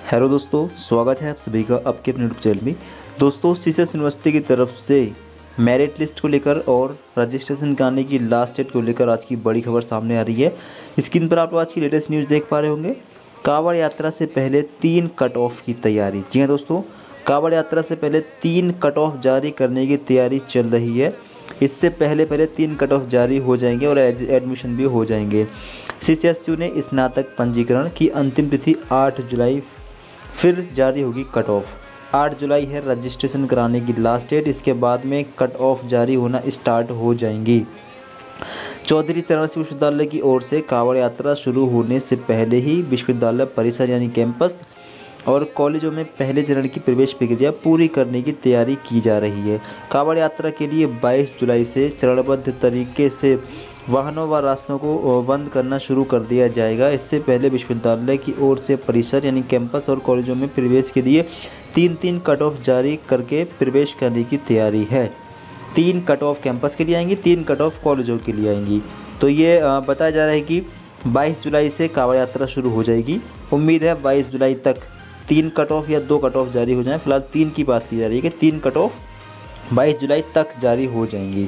Hello दोस्तों, स्वागत है आप सभी का आपके अपने यूट्यूब चैनल में। दोस्तों, सीसीएस यूनिवर्सिटी की तरफ से मेरिट लिस्ट को लेकर और रजिस्ट्रेशन कराने की लास्ट डेट को लेकर आज की बड़ी खबर सामने आ रही है। स्क्रीन पर आप लोग आज की लेटेस्ट न्यूज़ देख पा रहे होंगे। कांवड़ यात्रा से पहले 3 कट ऑफ की तैयारी। जी हाँ दोस्तों, कांवड़ यात्रा से पहले 3 कट ऑफ जारी करने की तैयारी चल रही है। इससे पहले 3 कट ऑफ जारी हो जाएंगे और एडमिशन भी हो जाएंगे। सीसीएसयू ने स्नातक पंजीकरण की अंतिम तिथि 8 जुलाई फिर जारी होगी कट ऑफ। 8 जुलाई है रजिस्ट्रेशन कराने की लास्ट डेट। इसके बाद में कट ऑफ जारी होना स्टार्ट हो जाएंगी। चौधरी चरण सिंह विश्वविद्यालय की ओर से कांवड़ यात्रा शुरू होने से पहले ही विश्वविद्यालय परिसर यानी कैंपस और कॉलेजों में पहले चरण की प्रवेश प्रक्रिया पूरी करने की तैयारी की जा रही है। कांवड़ यात्रा के लिए 22 जुलाई से चरणबद्ध तरीके से वाहनों व रास्तों को बंद करना शुरू कर दिया जाएगा। इससे पहले विश्वविद्यालय की ओर से परिसर यानी कैंपस और कॉलेजों में प्रवेश के लिए 3 कट ऑफ जारी करके प्रवेश करने की तैयारी है। 3 कट ऑफ कैंपस के लिए आएंगी, 3 कट ऑफ कॉलेजों के लिए आएंगी। तो ये बताया जा रहा है कि 22 जुलाई से कांवड़ यात्रा शुरू हो जाएगी। उम्मीद है 22 जुलाई तक 3 कट ऑफ या 2 कट ऑफ जारी हो जाएं। फिलहाल 3 की बात की जा रही है कि 3 कट ऑफ 22 जुलाई तक जारी हो जाएंगी।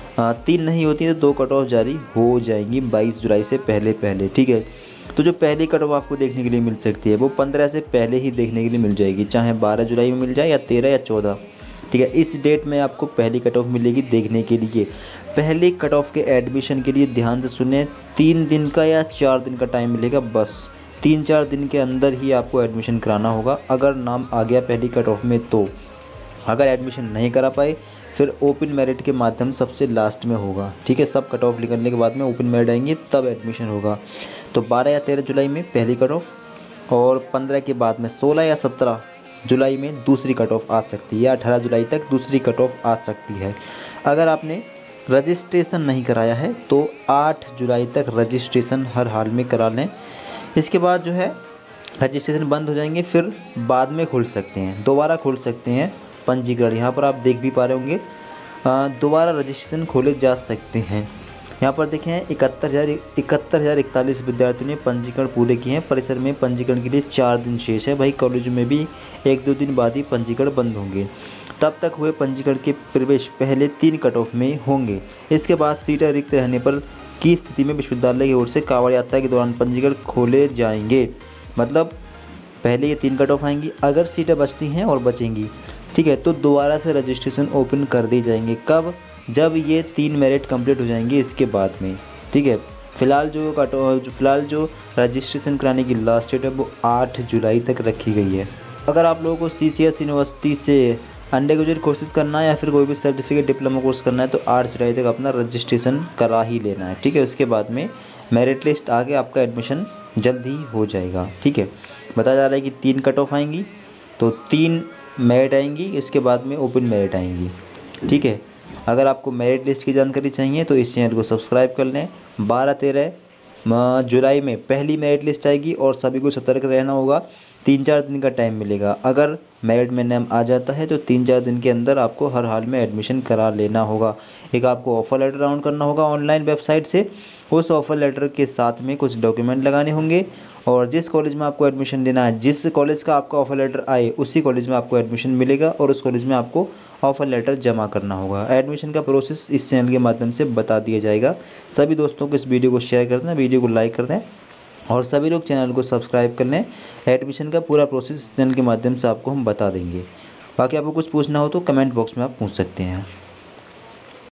3 नहीं होती है तो 2 कट ऑफ जारी हो जाएंगी 22 जुलाई से पहले। ठीक है, तो जो पहली कट ऑफ आपको देखने के लिए मिल सकती है वो 15 से पहले ही देखने के लिए मिल जाएगी, चाहे 12 जुलाई में मिल जाए या 13 या 14। ठीक है, इस डेट में आपको पहली कट ऑफ मिलेगी देखने के लिए। पहली कट ऑफ के एडमिशन के लिए ध्यान से सुने, 3 दिन का या 4 दिन का टाइम मिलेगा। बस 3-4 दिन के अंदर ही आपको एडमिशन कराना होगा अगर नाम आ गया पहली कट ऑफ में तो। अगर एडमिशन नहीं करा पाए फिर ओपन मेरिट के माध्यम सबसे लास्ट में होगा। ठीक है, सब कट ऑफ निकलने के बाद में ओपन मेरिट आएंगे तब एडमिशन होगा। तो 12 या 13 जुलाई में पहली कट ऑफ और 15 के बाद में 16 या 17 जुलाई में दूसरी कट ऑफ आ सकती है या 18 जुलाई तक दूसरी कट ऑफ आ सकती है। अगर आपने रजिस्ट्रेशन नहीं कराया है तो 8 जुलाई तक रजिस्ट्रेशन हर हाल में करा लें। इसके बाद जो है रजिस्ट्रेशन बंद हो जाएंगे, फिर बाद में खुल सकते हैं, दोबारा खुल सकते हैं पंजीकरण। यहाँ पर आप देख भी पा रहे होंगे, दोबारा रजिस्ट्रेशन खोले जा सकते हैं। यहाँ पर देखें 71,041 विद्यार्थियों ने पंजीकरण पूरे किए हैं। परिसर में पंजीकरण के लिए 4 दिन शेष है। भाई कॉलेज में भी 1-2 दिन बाद ही पंजीकरण बंद होंगे। तब तक हुए पंजीकरण के प्रवेश पहले 3 कट ऑफ में होंगे। इसके बाद सीटें रिक्त रहने पर की स्थिति में विश्वविद्यालय की ओर से कांवड़ यात्रा के दौरान पंजीकरण खोले जाएंगे। मतलब पहले ये 3 कट ऑफ आएंगी, अगर सीटें बचती हैं और बचेंगी, ठीक है, तो दोबारा से रजिस्ट्रेशन ओपन कर दी जाएंगे। कब? जब ये 3 मेरिट कंप्लीट हो जाएंगे इसके बाद में। ठीक है, फिलहाल जो रजिस्ट्रेशन कराने की लास्ट डेट है वो 8 जुलाई तक रखी गई है। अगर आप लोगों को सीसीएस यूनिवर्सिटी से अंडर ग्रेजुएट कोर्सेज करना है या फिर कोई भी सर्टिफिकेट डिप्लोमा कोर्स करना है तो 8 जुलाई तक अपना रजिस्ट्रेशन करा ही लेना है। ठीक है, उसके बाद में मेरिट लिस्ट आके आपका एडमिशन जल्द ही हो जाएगा। ठीक है, बताया जा रहा है कि 3 कट ऑफ आएंगी तो 3 मेरिट आएंगी, इसके बाद में ओपन मेरिट आएंगी। ठीक है, अगर आपको मेरिट लिस्ट की जानकारी चाहिए तो इस चैनल को सब्सक्राइब कर लें। 12-13 जुलाई में पहली मेरिट लिस्ट आएगी और सभी को सतर्क रहना होगा। 3-4 दिन का टाइम मिलेगा। अगर मेरिट में नाम आ जाता है तो 3-4 दिन के अंदर आपको हर हाल में एडमिशन करा लेना होगा। एक आपको ऑफ़र लेटर डाउनलोड करना होगा ऑनलाइन वेबसाइट से। उस ऑफ़र लेटर के साथ में कुछ डॉक्यूमेंट लगाने होंगे और जिस कॉलेज में आपको एडमिशन लेना है, जिस कॉलेज का आपका ऑफ़र लेटर आए उसी कॉलेज में आपको एडमिशन मिलेगा और उस कॉलेज में आपको ऑफ़र लेटर जमा करना होगा। एडमिशन का प्रोसेस इस चैनल के माध्यम से बता दिया जाएगा। सभी दोस्तों को इस वीडियो को शेयर कर दें, वीडियो को लाइक कर दें और सभी लोग चैनल को सब्सक्राइब कर लें। एडमिशन का पूरा प्रोसेस इस चैनल के माध्यम से आपको हम बता देंगे। बाकी आपको कुछ पूछना हो तो कमेंट बॉक्स में आप पूछ सकते हैं।